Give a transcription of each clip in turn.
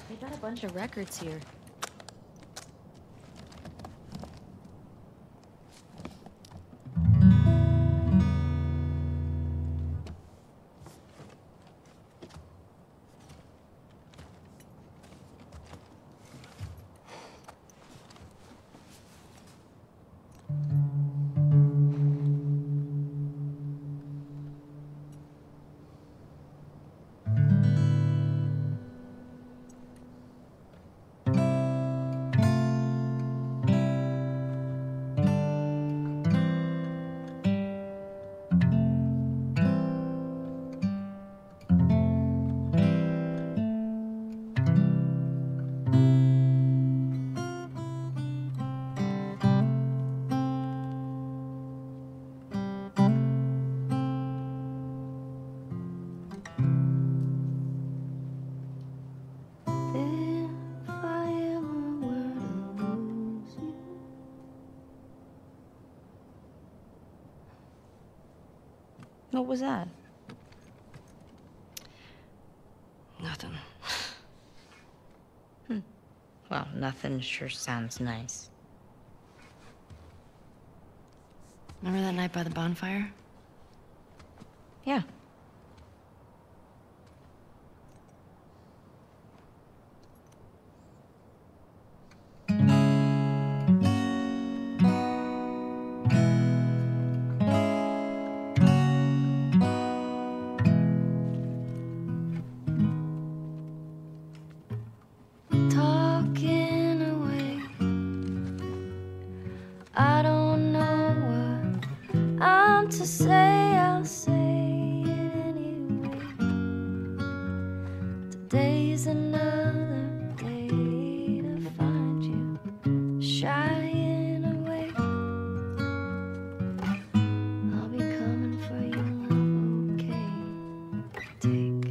They got a bunch of records here. What was that? Nothing. Well, nothing sure sounds nice. Remember that night by the bonfire? Yeah. Talking away. I don't know what I'm to say. I'll say it anyway. Today's another day to find you shying away. I'll be coming for you, love, okay? Take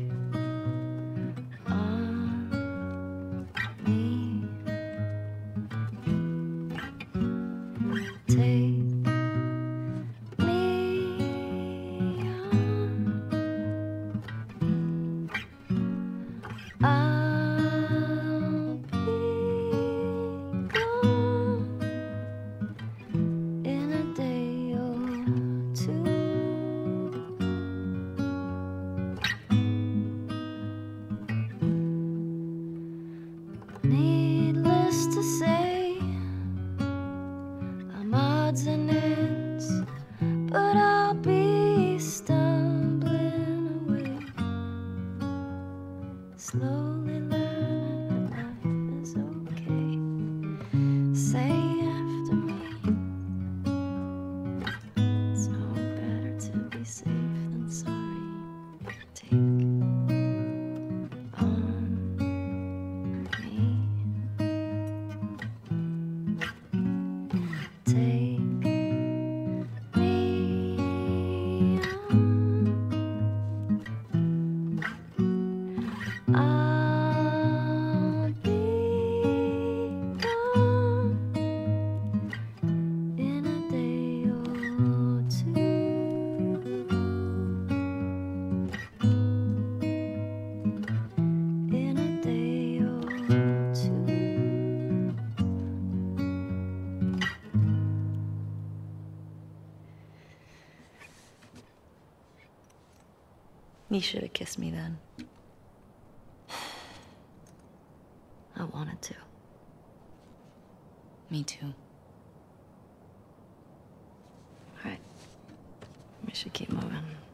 on me. Take me on. I'll be gone in a day or two. Needless to say, I'm odds and ends, but I'll be stumbling away, slowly learning that life is okay. Say after me, it's no better to be safe than sorry. Take on me. Take me on. I'll be gone in a day or two. In a day or two. You should have kissed me then. I wanted to. Me too. All right. We should keep moving.